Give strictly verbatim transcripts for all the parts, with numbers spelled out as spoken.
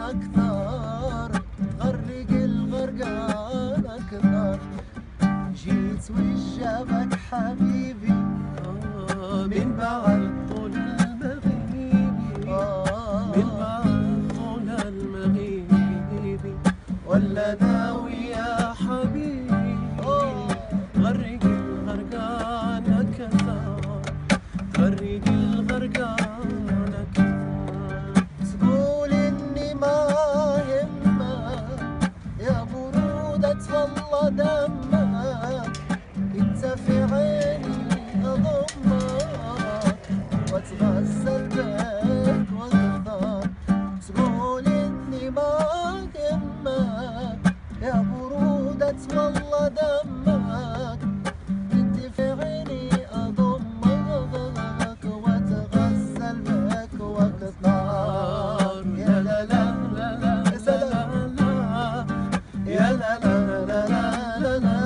أكثر، تغرق الغرقان أكثر. جيت وجابك حبيبي من بعد طول المغيب، من بعد طول المغيب، ولا ناوي يا حبيبي غرق الغرقان أكثر، غرق الغرقان أكثر. تقول إني ما يهمك يا برودة والله دمك، انت في عيني اضمك واتغزل بك واكثر. تقول اني ما يهمك يا برودة والله دمك، انت في عيني اضمك واتغزل بك واكثر. يا لا لا لا لا لا لا يا لا لا لا لا لا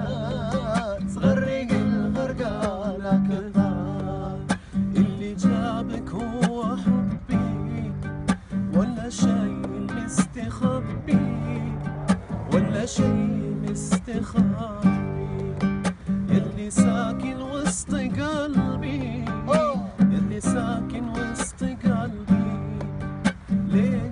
تغرق الغرقان أكثر. اللي جابك هو حبي ولا شي مستخبي، ولا شي مستخبي، يلي ساكن وسط قلبي، يلي ساكن وسط قلبي. ليه